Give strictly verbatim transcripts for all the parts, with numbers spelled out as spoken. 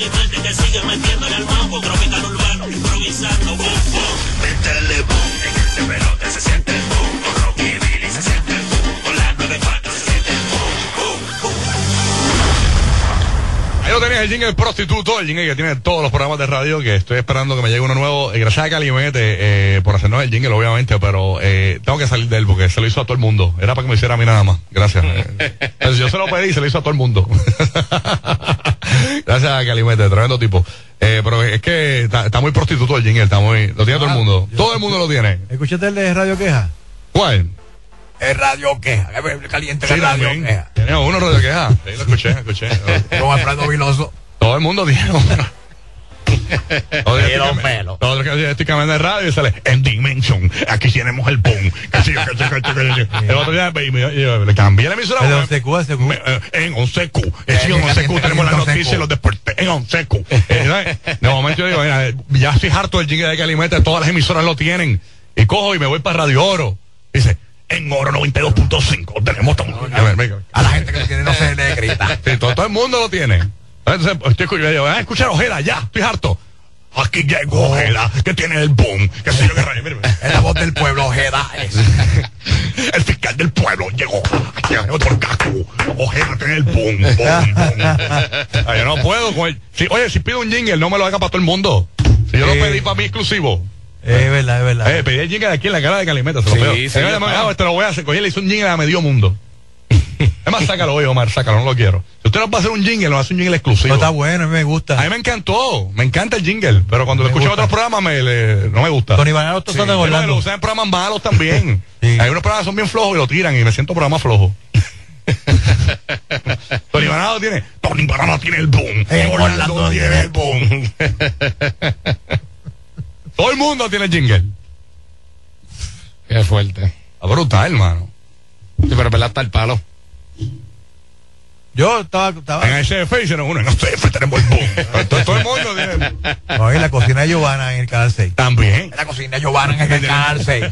Marte que sigue metiéndole al mambo. Tropical urbano, improvisando, boom, boom. Métele boom, en este pelote se siente el boom. Con Rocky y Billy se siente el boom. Con las nueve patas se siente el boom, boom, boom. Ahí lo tenías, el jingle prostituto, el jingle que tiene todos los programas de radio, que estoy esperando que me llegue uno nuevo. Eh, gracias a Calimete eh, por hacernos el jingle, obviamente, pero eh, tengo que salir de él porque se lo hizo a todo el mundo. Era para que me hiciera a mí nada más. Gracias. Eh, pues yo se lo pedí y se lo hizo a todo el mundo. Gracias a Calimete, tremendo tipo. Eh, pero es que está, está muy prostituto el jingle, está muy, lo tiene ah, todo el mundo. Yo, todo el mundo lo tiene. ¿Escuchaste el de Radio Queja? ¿Cuál? El Radio Queja, caliente sí, el Radio también. Queja. Tiene uno Radio Queja. Sí, lo escuché, escuché. Con Alfredo Viloso. Todo el mundo tiene uno. Todo pelo. Todo que estoy cambiando de radio y sale en Dimension. Aquí tenemos el boom. El otro día le cambié la emisora. En once Q, once Q. En once Q. En once Q tenemos las noticias y los deportes. En once Q. De momento yo digo, mira, ya estoy harto del jingle de Calimete. Todas las emisoras lo tienen. Y cojo y me voy para Radio Oro. Dice, en Oro noventa y dos punto cinco tenemos todo. A la gente que tiene no se le grita. Sí, todo, todo el mundo lo tiene. Entonces, estoy escuchando, a escuchar Ojeda, ya, estoy harto. Aquí llegó oh. Ojeda, que tiene el boom, que sé yo que rayo, mire, mire. Es la voz del pueblo, Ojeda. Es. El fiscal del pueblo llegó, aquí llegó por Cacu. Ojeda tiene el boom, boom, boom. Ay, yo no puedo con el, si, oye, si pido un jingle, no me lo haga para todo el mundo. Si yo eh. lo pedí para mí exclusivo. Es eh, verdad, es verdad. Eh, pedí el jingle aquí en la cara de Calimete, se lo sí, veo. Sí, sí, me ah, te lo voy a hacer, oye, le hice un jingle a medio mundo. Es más, sácalo hoy, Omar, sácalo, no lo quiero. Si usted nos va a hacer un jingle, nos hace un jingle exclusivo. No, está bueno, a mí me gusta. A mí me encantó, me encanta el jingle, pero cuando me lo escucho en otros programas me, le, no me gusta. Tony Banano, tú estás de Orlando. Lo usan en programas malos también. Sí. Hay unos programas que son bien flojos y lo tiran y me siento programa flojo. Tony Banano tiene, Tony Banano tiene el boom. En Orlando, Orlando tiene el boom. Todo el mundo tiene el jingle. Qué fuerte. Está brutal, hermano. Sí, pero verdad está el palo. Yo estaba, estaba... En S F hicieron uno, en S F tenemos el boom. todo, todo el mundo tiene. No, y la cocina de Giovanna en el canal seis. También. La cocina de Giovanna en el canal seis.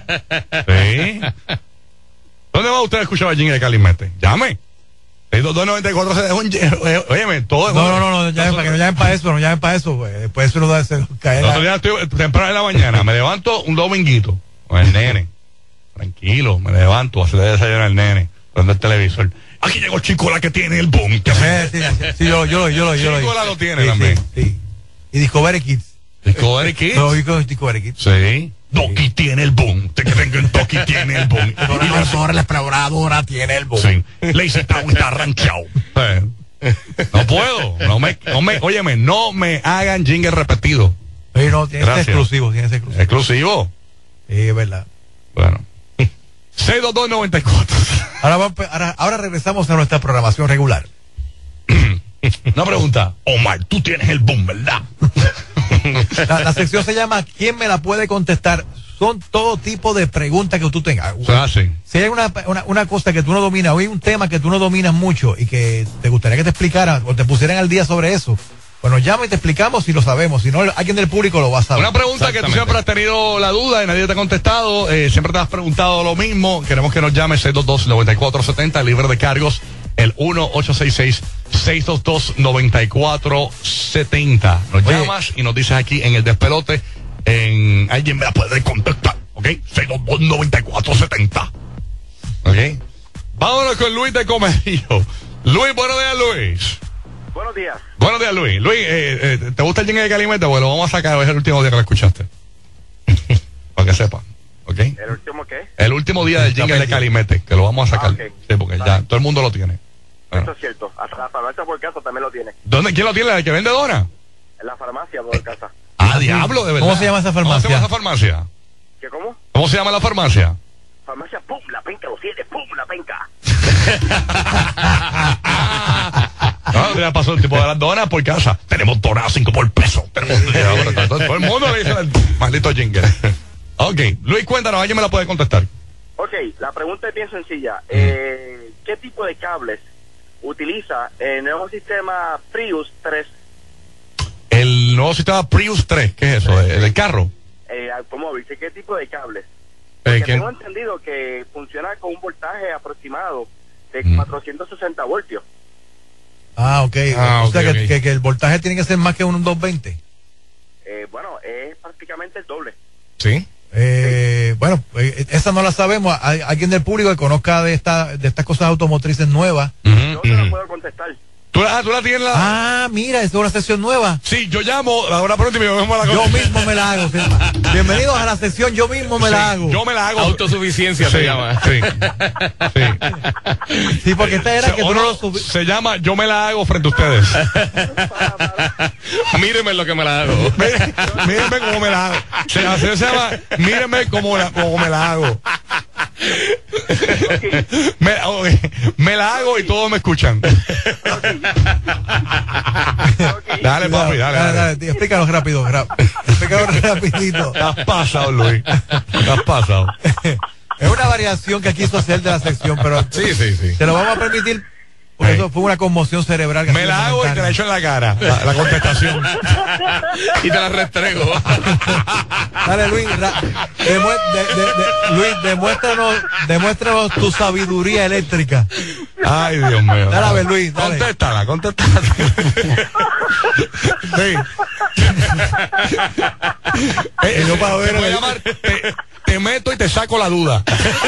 Sí. ¿Dónde va usted a escuchar el jingle de Calimete? Llame. seis dos dos nueve cuatro se dejó un... Óyeme, todo... No, no, no, no, llamen para que no llamen para eso, no llamen para eso, pues. Después eso lo da a caer. El otro día estoy temprano en la mañana, me levanto un dominguito con el nene. Tranquilo, me levanto, a hacerle desayuno al nene, prendo el televisor. Aquí llegó Chicola que tiene el boom. Que sí, sí, sí, sí, yo, yo, yo, yo, yo. Chicola lo tiene sí, también. Sí, sí. Y Discovery Kids. Discovery Kids. Lo vi con Discovery Kids. Sí. Doki sí. tiene el boom. Te que venga en Doki tiene el boom. La doctora, la exploradora tiene el boom. Sí. Lazy Town está ranchado. Sí. No puedo. No me, no me, óyeme, no me hagan jingle repetido. Sí, no, tiene que ser exclusivo, tiene que ser exclusivo. ¿Exclusivo? Sí, es verdad. Bueno. seis dos dos nueve cuatro. Ahora, va, ahora, ahora regresamos a nuestra programación regular. Una pregunta. Omar, tú tienes el boom, ¿verdad? La, la sección se llama ¿Quién me la puede contestar? Son todo tipo de preguntas que tú tengas. Ah, sí. Si hay una, una, una cosa que tú no dominas, o hay un tema que tú no dominas mucho y que te gustaría que te explicaran o te pusieran al día sobre eso, pues nos llama y te explicamos si lo sabemos. Si no, alguien del público lo va a saber. Una pregunta que tú siempre has tenido la duda y nadie te ha contestado. Eh, siempre te has preguntado lo mismo. Queremos que nos llames seis dos dos nueve cuatro siete cero, libre de cargos. El uno ocho seis seis, seis dos dos, nueve cuatro siete cero. Nos Oye. llamas y nos dices aquí en el despelote. En alguien me la puede contestar. ¿Ok? seis dos dos, nueve cuatro siete cero. ¿Ok? Vámonos con Luis de Comerío. Luis, buenos días, Luis. Buenos días. Buenos días, Luis. Luis, eh, eh, ¿te gusta el jingle de Calimete? Pues lo vamos a sacar, es el último día que lo escuchaste. Para que sepa, ¿ok? ¿El último qué? El último día del jingle de Calimete, que lo vamos a sacar. Ah, okay. Sí, porque vale. Ya todo el mundo lo tiene. Bueno. Eso es cierto. Hasta la farmacia por casa también lo tiene. ¿Dónde? ¿Quién lo tiene? ¿El que vende dona? En la farmacia por casa. Ah, diablo, de verdad. ¿Cómo se llama esa farmacia? ¿Cómo se llama esa farmacia? ¿Qué cómo? ¿Cómo se llama la farmacia? Farmacia Pum, la penca lo tiene, Pum, la penca. No, ya pasó el tipo de las donas por casa. Tenemos donas a cinco por peso. Tenemos, todo el mundo le dice el maldito jingle. Ok, Luis, cuéntanos, ¿alguien me la puede contestar? Ok, la pregunta es bien sencilla. Mm. Eh, ¿Qué tipo de cables utiliza el nuevo sistema Prius tres? El nuevo sistema Prius tres, ¿qué es eso? ¿El, el carro? El automóvil, ¿qué tipo de cables? Eh, Porque tengo entendido que funciona con un voltaje aproximado de mm. cuatrocientos sesenta voltios. Ah, ok. Ah, o sea ok, que, ok. que, que el voltaje tiene que ser más que un doscientos veinte. Eh, bueno, es prácticamente el doble. Sí. Eh, bueno, eh, esa no la sabemos. Hay alguien del público que conozca de esta, de estas cosas automotrices nuevas. Ujú, Yo te ujú. lo puedo contestar. ¿Tú, la, ¿Tú la tienes la...? Ah, mira, es una sesión nueva. Sí, yo llamo, ahora pronto y me vemos a la Yo mismo me la hago. Bienvenidos a la sesión, yo mismo me la hago. Yo me la hago. Autosuficiencia Sí, se llama. Sí. Sí. Sí, porque esta era Se, que o tú no no, lo subí. se llama Yo me la hago frente a ustedes. Míreme lo que me la hago. Mire- Mírenme cómo me la hago. Se, así se llama Mírenme cómo, la, cómo me la hago. Me, ok, me la hago y todos me escuchan. Dale, papi, dale, dale. tío, explícalo rápido, rap- explícalo rapidito. Te has pasado, Luis. Te has pasado. Es una variación que quiso hacer de la sección, pero Sí, sí, sí. te lo vamos a permitir porque Hey. eso fue una conmoción cerebral. que Me hacía la hago y te la momentánea. echo en la cara. La, la contestación. Y te la restrego. Dale, Luis, ra- demue- de- de- de- Luis, demuéstranos, demuéstranos tu sabiduría eléctrica. Ay, Dios mío. Dale a ver, Luis, dale. Contéstala, contéstala. Sí. Eh, yo para ver te voy a el- llamar, te, te meto y te saco la duda.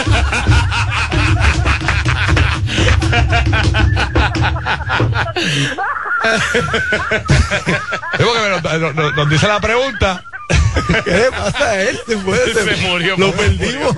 Es porque me- nos, nos- nos dice la pregunta. ¿Qué le pasa a él? Se fue, se, Se murió, Lo se perdimos.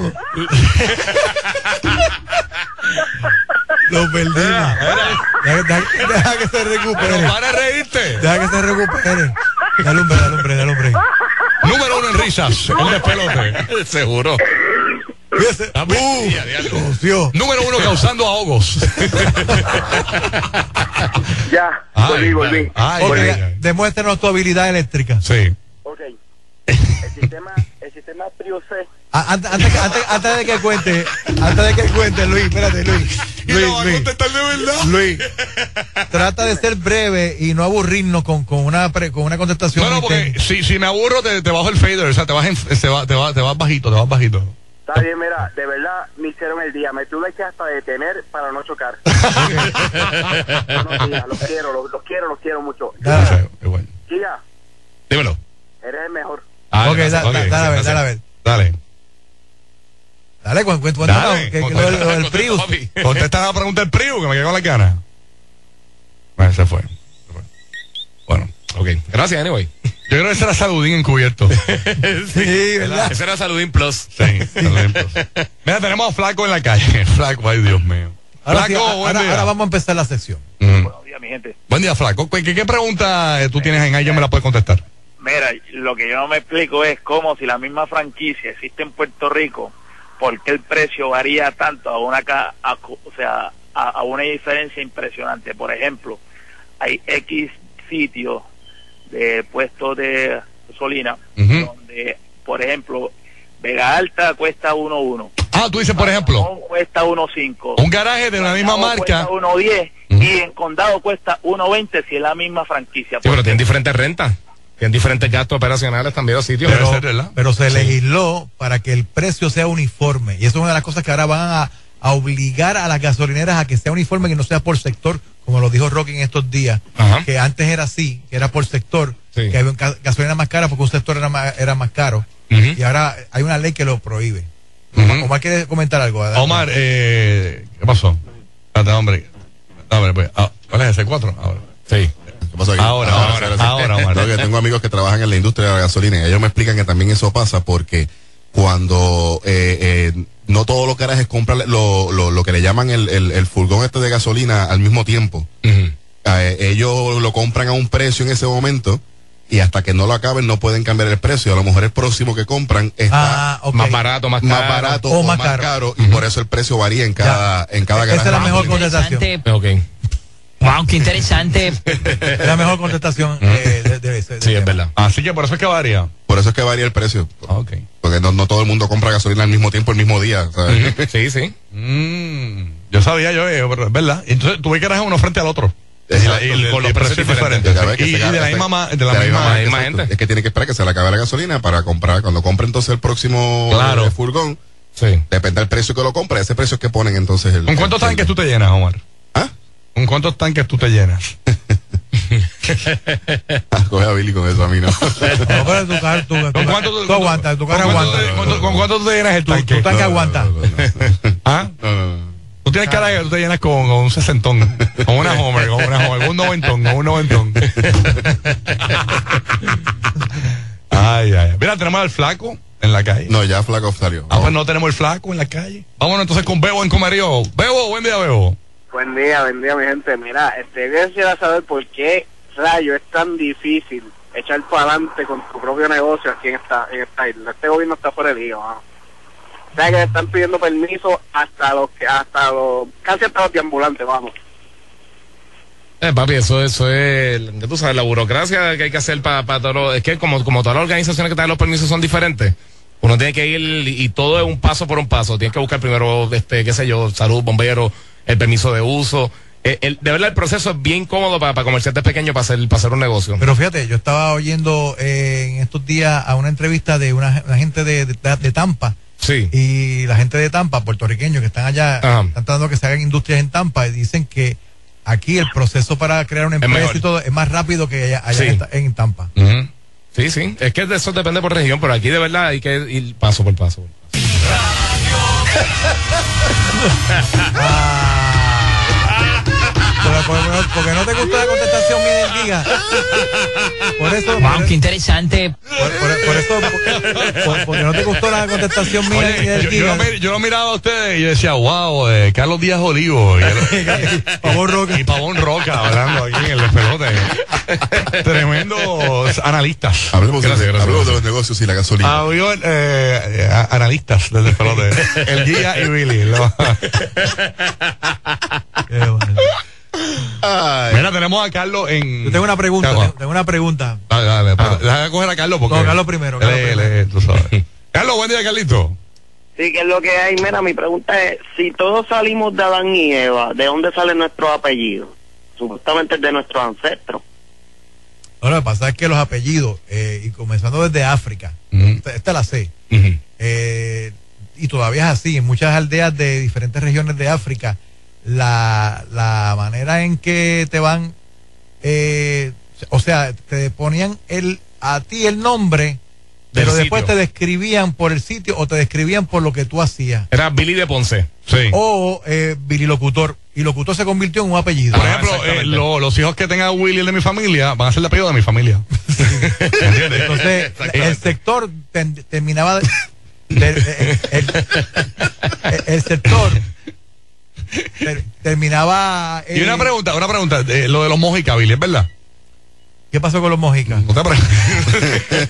Lo perdimos. Deja, deja- deja que se recupere. Pero para de reírte. Deja que se recupere. Dale hombre, dale hombre, dale hombre. Número uno en risas. El despelote. Seguro. Fíjese. Ah, Uh, ya, diablo. tosió. Número uno causando ahogos. Ya, Ay, volví, volví. ay, Ok, ay, ya, ay. demuéstranos tu habilidad eléctrica. Sí. Ok. El sistema, el sistema Prius C. A- Antes, antes, antes, antes de que cuente, antes de que cuente, Luis, espérate, Luis. Y Luis, lo va a Luis, contestar de verdad. Luis, trata de ser breve y no aburrirnos con, con una pre- con una contestación. No, no, muy porque técnica. si, si me aburro te, te bajo el fader, o sea, te vas, en, te, vas, te, vas, te vas bajito, te vas bajito. Está bien, mira, de verdad me hicieron el día. Me tuve que hasta detener para no chocar. Buenos días, los quiero, los, los quiero, los quiero mucho. Dale. Sí, igual. Giga, Dímelo. eres el mejor. Ah, Ok, gracias, da- ok, da- dale a ver, gracias. dale a ver. Dale. Dale, cu- cu- cuéntanos, Dale, que- que contesta, lo- lo del contesta, Prius. papi. Contesta la pregunta del Prius, que me quedó con la gana. Bueno, se fue. Se fue. Bueno, Ok. Gracias, anyway. yo creo que ese era Saludín encubierto. Sí, ¿verdad? Ese era Saludín Plus. Sí, Saludín Plus. Mira, tenemos a Flaco en la calle. Flaco, ay, Dios mío. Ahora, sí, Flaco, a- buen ahora, día. ahora vamos a empezar la sección. Ujú. Buenos días, mi gente. Buen día, Flaco. ¿Qué, qué pregunta eh, tú tienes en ahí? Yo me la puedes contestar. Mira, lo que yo no me explico es cómo si la misma franquicia existe en Puerto Rico, ¿por qué el precio varía tanto a una ca- a cu- o sea, a, a una diferencia impresionante? Por ejemplo, hay X sitios de puestos de gasolina Ujú. donde, por ejemplo, Vega Alta cuesta uno uno. Ah, tú dices, por ejemplo, Bayamón cuesta uno cinco. un garaje de la misma marca. Cuesta uno diez Ujú. y en Condado cuesta uno veinte si es la misma franquicia. Sí, pero tienen diferentes rentas. Tienen diferentes gastos operacionales también los sitios. Debe Pero, ser, ¿verdad? pero se Sí. legisló para que el precio sea uniforme. Y eso es una de las cosas que ahora van a, a obligar a las gasolineras a que sea uniforme, que no sea por sector, como lo dijo Rocky en estos días. Ajá. Que antes era así, que era por sector, Sí. que había ga- gasolina más cara porque un sector era más, era más caro. Ujú. Y ahora hay una ley que lo prohíbe. Ujú. Omar quiere comentar algo. Adelante. Omar, eh, ¿qué pasó? Espérate, hombre. Hombre, pues, ah, ¿cuál es ese? ¿Cuatro? Ahora. Sí. ¿Qué pasó aquí? Ahora, Ah, ahora, sí, sí. ahora, Omar. No, que tengo amigos que trabajan en la industria de la gasolina y ellos me explican que también eso pasa porque cuando eh, eh, no todos los garajes compran lo, lo, lo que le llaman el, el, el furgón este de gasolina al mismo tiempo, Ujú. eh, ellos lo compran a un precio en ese momento y hasta que no lo acaben no pueden cambiar el precio. A lo mejor el próximo que compran está Ah, ok. Más barato, más, más caro. barato O o, más más caro. caro, y por eso el precio varía en cada, en cada Esa garaje. es la mejor Interesante. contestación. Ok. Wow, qué interesante. Es la mejor contestación. eh, de, de ese- de Sí, ese es tema. verdad. Así que por eso es que varía. Por eso es que varía el precio. Ah, ok. Porque no, no todo el mundo compra gasolina al mismo tiempo, el mismo día. ¿sabes? Ujú. Sí, sí. Mm, yo sabía yo, eh, pero es verdad. Entonces tuve que garaje uno frente al otro. Exacto. Y, la- y Con el- los el precios precio es diferentes. diferente. Ya ves que Y, se y gana- de la se- misma, ma- de la misma, ma- misma exacto. gente. Es que tiene que esperar que se le acabe la gasolina para comprar. Cuando compre entonces el próximo Claro. eh, furgón, Sí. depende del precio que lo compre, ese precio es que ponen entonces el. ¿Con cuántos el- tanques tú te llenas, Omar? ¿Ah? ¿Con cuántos tanques tú te llenas? Coge a Billy con eso, a mí no. No, pero tu carro, tu, tu, ¿Con cuánto tú- tú aguantas, tu carro ¿Con cuánto aguanta. te- ¿Con con cuánto tú te llenas el Tu, tanque? tu tanque aguanta. No, no, no, ¿Ah? no, no, no. Tú tienes cara que tú te llenas con, con un sesentón, con una Homer, con una Homer, con un noventón, con un noventón. Ay, ay. Mira, tenemos al flaco en la calle. No, ya Flaco salió. Ah, pues no tenemos el flaco en la calle. Vámonos entonces con Bebo en Comerío. Bebo, buen día, Bebo. Buen día, buen día, mi gente. Mira, este, yo quisiera saber por qué rayo es tan difícil echar para adelante con tu propio negocio aquí en esta, en esta isla. Este gobierno está fuera de lío, mano. O sea, que le están pidiendo permiso hasta los que, hasta los, casi hasta los deambulantes, vamos. Eh, papi, eso, eso es, ya tú sabes, la burocracia que hay que hacer para pa todo lo- es que como, como todas las organizaciones que te dan los permisos son diferentes, uno tiene que ir y todo es un paso por un paso. Tienes que buscar primero, este, qué sé yo, salud, bombero, el permiso de uso. El, el- de verdad el proceso es bien cómodo para, para comerciantes pequeños para hacer, para hacer un negocio. Pero fíjate, yo estaba oyendo eh, en estos días a una entrevista de una, una gente de, de, de Tampa. Sí. Y la gente de Tampa, puertorriqueños que están allá, Ajá. están tratando que se hagan industrias en Tampa y dicen que aquí el proceso para crear una empresa mejor. y todo es más rápido que allá, allá Sí. en, en Tampa. Ujú. Sí, sí. Es que de eso depende por región, pero aquí de verdad hay que ir paso por paso. Pero, porque, no- porque no te gustó la contestación mía del Giga. Por eso, Wow, por, qué interesante. por- por- por eso, por- por- porque no te gustó la contestación mía Oye, del yo, yo, Giga. lo, mir- yo lo miraba a ustedes y yo decía, wow, eh, Carlos Díaz Olivo y, el- Pavón Roca. y Pavón Roca hablando aquí en el despelote. Tremendos analistas. Hablemos, de, Gracias, gracias, hablemos de gracias. los negocios y la gasolina. Había, eh, eh, a- analistas del despelote. El Giga y Billy. lo- Qué bueno. Ay. Mira, tenemos a Carlos en. Yo tengo una pregunta, Carlos. tengo, tengo una pregunta. Dale, dale, Ah. déjame coger a Carlos porque. No, Carlos primero, Carlos Lee, primero. lee, tú sabes. Carlos, buen día, Carlito. Sí, que es lo que hay. Mira, mi pregunta es, si todos salimos de Adán y Eva, ¿de dónde salen nuestros apellidos? Supuestamente de nuestros ancestros. No, lo que pasa es que los apellidos, eh, y comenzando desde África, Ujú. esta, esta la sé, Ujú. eh, y todavía es así, en muchas aldeas de diferentes regiones de África, la, la manera en que te van, eh, o sea, te ponían el, a ti el nombre, Del pero después sitio. te describían por el sitio o te describían por lo que tú hacías. Era Billy de Ponce. Sí. O eh, bililocutor, y locutor se convirtió en un apellido. Por Ah, ejemplo, exactamente. eh, lo- los hijos que tenga Willy el de mi familia van a ser el apellido de mi familia. ¿Entiendes? Entonces, Exactamente. el sector ten- terminaba de- de- el, el- el- el sector ter- terminaba. Y una eh, pregunta, una pregunta, eh, lo de los mojicas, Billy, ¿es verdad? ¿Qué pasó con los mojicas? No te pre-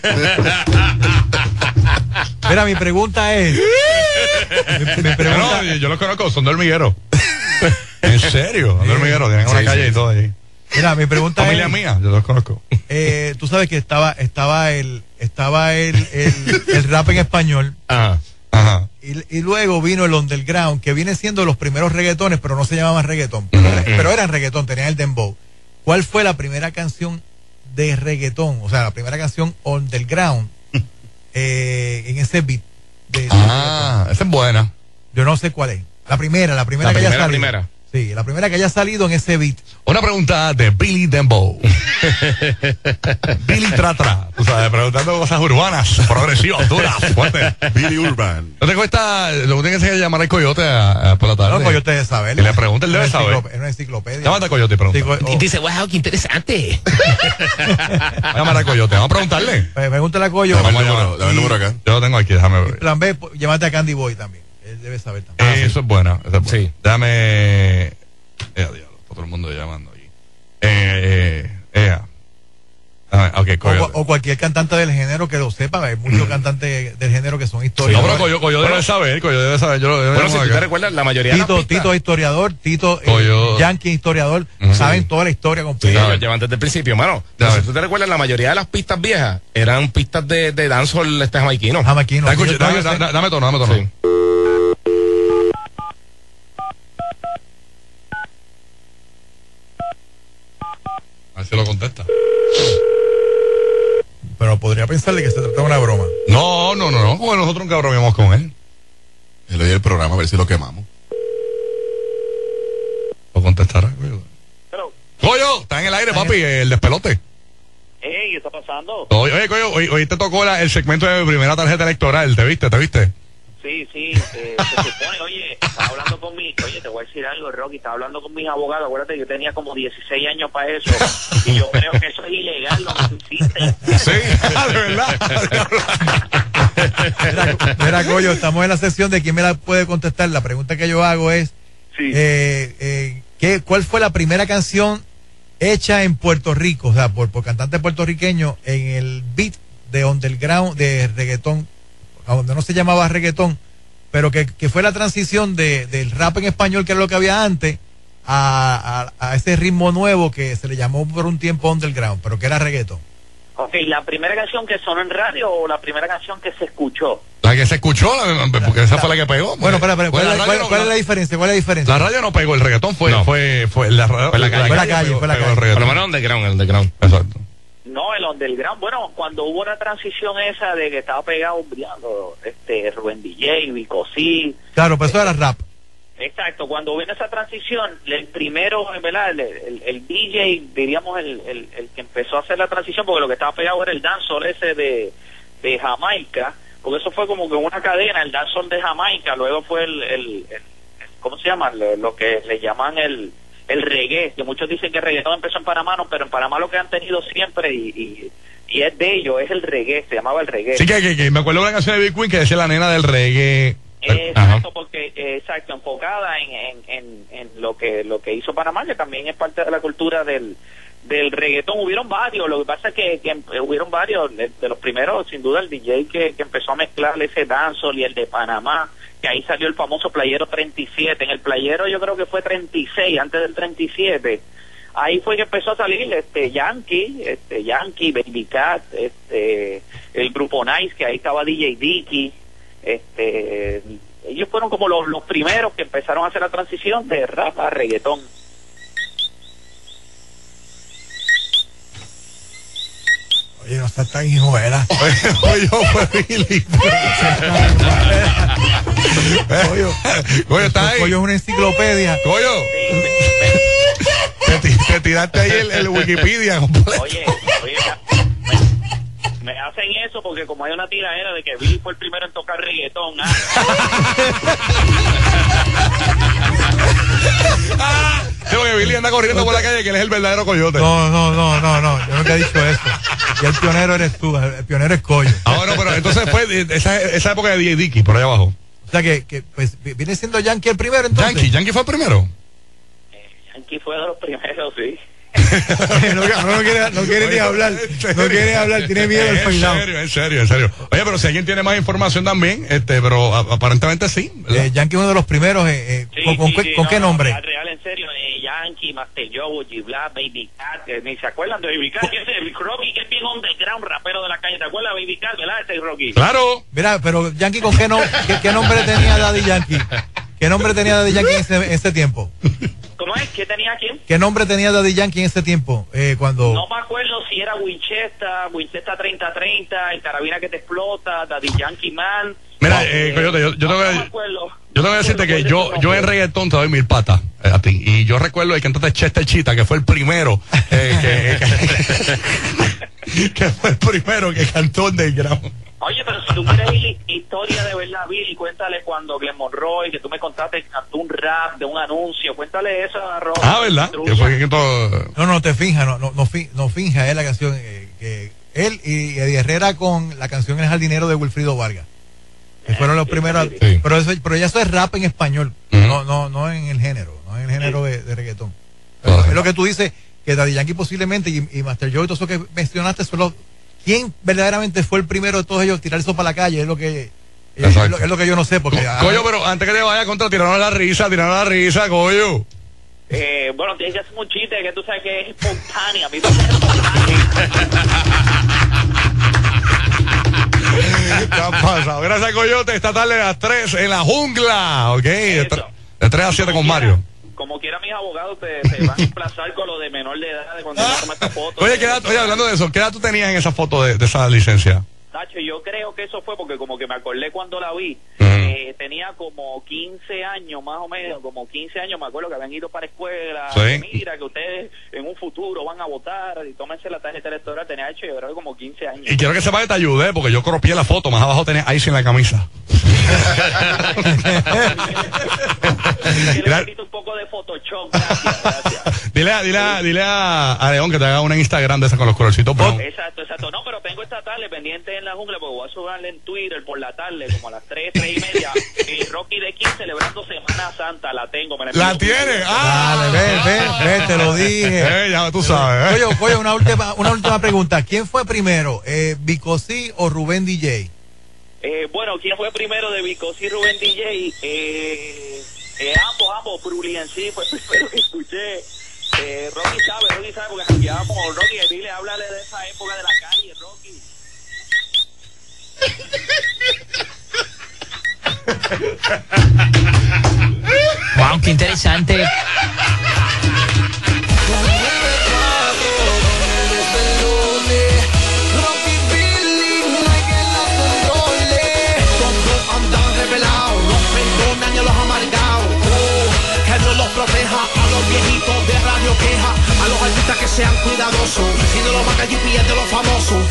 Mira, mi pregunta es. Mi, mi pregunta, No, yo los conozco, son de hormiguero. ¿En serio? Son de hormiguero, tienen una Sí, calle sí, y todo allí. mira, mi pregunta Familia es. mía, yo los conozco. eh, tú sabes que estaba, estaba el, estaba el, el, el rap en español. Ajá. Ajá. Y, y luego vino el underground, que viene siendo los primeros reggaetones, pero no se llamaban reggaetón. Pero, era- pero eran reggaetón, tenían el dembow. ¿Cuál fue la primera canción de reggaetón? O sea, la primera canción underground eh, en ese beat. De, de Ah, esa es buena. reggaetón. Yo no sé cuál es. La primera, la primera La que haya primera, salido. primera. Sí, la primera que haya salido en ese beat. Una pregunta de Billy Dembow. Billy Tratra. Tú sabes, preguntando cosas urbanas, progresivas, duras, fuertes. Billy Urban. ¿No te cuesta? Lo que tienes que llamar al coyote a, a por la tarde. No, pues yo te debe saber. Y le pregunta, él debe Es una saber. enciclop- Es una enciclopedia. Llámate a Coyote y pregunta. Sí, co- Y oh, dice, wow, qué interesante. Llámate a Coyote. Vamos a preguntarle. pues, pregúntale a Coyo. Dame el Vamos a número, llamar. dame el número acá. Yo lo tengo aquí, déjame ver. Plan B, pues, llámate a Candy Boy también. Él debe saber también. Eh, eso es buena. Eso es buena. Sí. Dame. Eh, diablo, está todo el mundo llamando aquí. Eh, eh, eh. Ah, ok, O, Coyote. o cualquier cantante del género que lo sepa, hay muchos cantantes del género que son No, historiadores. pero Coyo, Coyo debe saber, Coyo debe saber. Yo lo yo lo Bueno, llamo si tú acá. te recuerdas, la mayoría de Tito, las pistas, Tito es historiador, Tito eh, Coyo. Yankee es historiador, Ujú. saben toda la historia sí, completa. Ya lo ves. llevan desde el principio, mano. Ya Si ves. tú te recuerdas, la mayoría de las pistas viejas eran pistas de, de dancehall este jamaiquino. Jamaquino. Dame, Yo- escucha, dame, yo sé- da- dame tono, dame tono. Sí. A ver si lo contesta. Pero podría pensarle que se trata de una broma. No, no, no, no. Como nosotros nunca bromeamos con él. Él oye el programa a ver si lo quemamos. Lo contestará, Coyo. Pero, Coyo, Coyo, está en el aire, papi, el despelote. Ey, ¿qué está pasando? Oye, oye Coyo, hoy, hoy te tocó la- el segmento de mi primera tarjeta electoral, ¿te viste? ¿Te viste? Sí, sí, eh, se supone, oye, estaba hablando con mi, oye, te voy a decir algo, Rocky, estaba hablando con mis abogados, acuérdate que yo tenía como dieciséis años para eso, y yo creo que eso es ilegal, lo que tú hiciste. Sí, de verdad. Mira, mira, Coyo, estamos en la sección de quién me la puede contestar. La pregunta que yo hago es, Sí. eh, eh, ¿qué, ¿cuál fue la primera canción hecha en Puerto Rico, o sea, por, por cantante puertorriqueño en el beat de underground de reggaetón, donde no se llamaba reggaetón, pero que, que fue la transición de, del rap en español, que era lo que había antes, a, a, a ese ritmo nuevo que se le llamó por un tiempo underground, pero que era reggaetón? Ok, ¿la primera canción que sonó en radio o la primera canción que se escuchó? La que se escuchó, la- porque esa fue la que pegó. Bueno, espera, espera, ¿cuál, Pues es la- radio cuál- no- cuál es la diferencia? ¿Cuál es la diferencia? La radio no pegó, el reggaetón fue, No. fue, fue, la, radio- Fue la calle. Fue la calle, pegó- fue la pegó el calle. Por reggaetón. lo menos underground, el underground. Exacto. No, el underground, bueno, cuando hubo la transición esa de que estaba pegado brillando, este, Rubén D J, Vico C, Claro, pero eso era rap. exacto, cuando vino esa transición, el primero, ¿verdad? El, el, el D J, diríamos, el, el, el que empezó a hacer la transición, porque lo que estaba pegado era el dancehall ese de, de Jamaica, porque eso fue como que una cadena, el dancehall de Jamaica, luego fue el, el, el- ¿cómo se llama? Lo, lo que le llaman el, el reggae, que muchos dicen que el reggaetón empezó en Panamá, no, pero en Panamá lo que han tenido siempre, y, y, y es de ellos, es el reggae, se llamaba el reggae. Sí, que, que, que me acuerdo de una canción de Big Queen que decía la nena del reggae. Exacto, porque eh, exacto, enfocada en, en, en, en lo que lo que hizo Panamá, que también es parte de la cultura del del reggaetón. Hubieron varios, lo que pasa es que, que eh, hubieron varios, de, de los primeros, sin duda, el D J que, que empezó a mezclar ese dancehall y el de Panamá, que ahí salió el famoso Playero treinta y siete. En el Playero yo creo que fue treinta y seis, antes del treinta y siete. Ahí fue que empezó a salir este Yankee, este Yankee, Baby Cat, este el grupo Nice, que ahí estaba D J Dicky. Este, ellos fueron como los, los primeros que empezaron a hacer la transición de rap a reggaetón. Oye, no está tan hijuela. Oye, fue Billy. Coyo, Coyo, está ahí. Coyo es una enciclopedia. Coyo, te, ti- te tiraste ahí el, el Wikipedia completo. Oye, oye, me, me hacen eso porque como hay una tiradera de que Billy fue el primero en tocar reggaetón. Ah. Sí, porque Billy anda corriendo por la calle que él es el verdadero coyote. No, no, no, no, no. Yo nunca he dicho eso. Y el pionero eres tú, el pionero es Coyo. Ah, bueno, pero entonces fue de- de esa, esa época de D J Dicky, por ahí abajo. O sea que, que pues vi- viene siendo Yankee el primero entonces. Yankee, Yankee fue el primero. Yankee fue de los primeros, sí. no, no, no quiere, no quiere ni Oye, hablar. en serio. No quiere hablar, tiene miedo al En peinado. serio, en serio, en serio. Oye, pero si alguien tiene más información también, este, pero a- aparentemente sí, ¿verdad? Eh, Yankee es uno de los primeros. Eh, eh, Sí, ¿Con, con sí, qué- sí, con no, qué no, nombre? real, real, en serio, eh, Yankee, Master Joe, G Black, Baby Cat, que ni se acuerdan de Baby Cat, que es el Rocky, que es bien underground, rapero de la calle, ¿te acuerdas de Baby Cat, verdad, ese Rocky? Claro. Mira, pero Yankee, ¿con qué, no, qué, qué nombre tenía Daddy Yankee? ¿Qué nombre tenía Daddy Yankee en ese, en ese tiempo? ¿Cómo es? ¿Qué tenía quién? ¿Qué nombre tenía Daddy Yankee en ese tiempo? Eh, cuando... No me acuerdo si era Winchester, Winchester treinta treinta, el carabina que te explota, Daddy Yankee Man. Mira, Eh, eh, Coyote, yo, yo no, tengo no que- me acuerdo. Yo tengo que decirte que yo, yo en reggaetón te doy mil patas eh, a ti. Y yo recuerdo el cantante Chester Chita, que fue el primero, eh, que, que, que fue el primero que cantó underground. Oye, pero si tú quieres ir historia de verdad, Billy, cuéntale cuando Glenn Monroy, que tú me contaste, cantó un rap de un anuncio, cuéntale eso a Rob. Ah, ¿verdad? Que fue que todo... No, no te finja, no, no, no, fi- no finja es la canción eh, que él y Eddie Herrera con la canción El Jardinero de Wilfrido Vargas. Que fueron los sí, primeros. sí. Pero eso, pero ya eso es rap en español, Ujú. no, no, no en el género, no en el género de, de reggaetón. Pero Correcto. es lo que tú dices, que Daddy Yankee posiblemente y, y Master Joe y todo eso que mencionaste son los, ¿quién verdaderamente fue el primero de todos ellos tirar eso para la calle? Es lo que es, Exacto. lo, es lo que yo no sé porque Co- Coyo, pero antes que te vaya contra, tiraron la risa, tiraron la risa, Coyo. Eh, bueno, tienes que hacer un chiste que tú sabes que es espontánea, a mí me parece espontánea. ¿Qué ha pasado? Gracias, Coyote. Esta tarde a las tres en la jungla, ¿ok? De, Eso. tre- de tres a siete con Como Mario. quiera- Como quiera, mis abogados te, te van a emplazar con lo de menor de edad de cuando yo tomé esta foto. Oye, ¿qué edad- oye, hablando de eso, ¿qué edad tú tenías en esa foto de, de esa licencia? Nacho, yo creo que eso fue porque como que me acordé cuando la vi, Ujú. eh, tenía como quince años más o menos, como quince años, me acuerdo que habían ido para escuela, Sí. que mira que ustedes en un futuro van a votar y tómense la tarjeta electoral, tenía hecho yo creo que como quince años. Y quiero que sepa que te ayudé porque yo cropié la foto, más abajo tenía Ice en la camisa. Quiero Mira- un poquito, un poco de Photoshop, gracias, gracias. Dile, a- dile, a- dile a, a León que te haga una Instagram de esa con los colorcitos brown. Exacto, exacto. No, pero tengo esta tarde pendiente en la jungla porque voy a subirle en Twitter por la tarde, como a las tres, tres y media. Y Rocky de King celebrando Semana Santa, la tengo. Me ¿La envió. tiene? ¡Ah! Dale, ven, ven, ven, te lo dije. Eh, ya tú sabes. ¿eh? Oye, oye, una última, una última pregunta. ¿Quién fue primero, eh, Bicosí o Rubén D J? Eh, bueno, ¿quién fue primero de Vicos y Rubén D J? Eh, eh, ambos, ambos. Bruli en sí fue primero que escuché. Eh, Rocky sabe, Rocky sabe porque hackeábamos con Rocky. Dile, háblale de esa época de la calle, Rocky. Wow, qué interesante. Viejitos de radio queja a los artistas que sean cuidadosos, si no lo van a G P S de los famosos.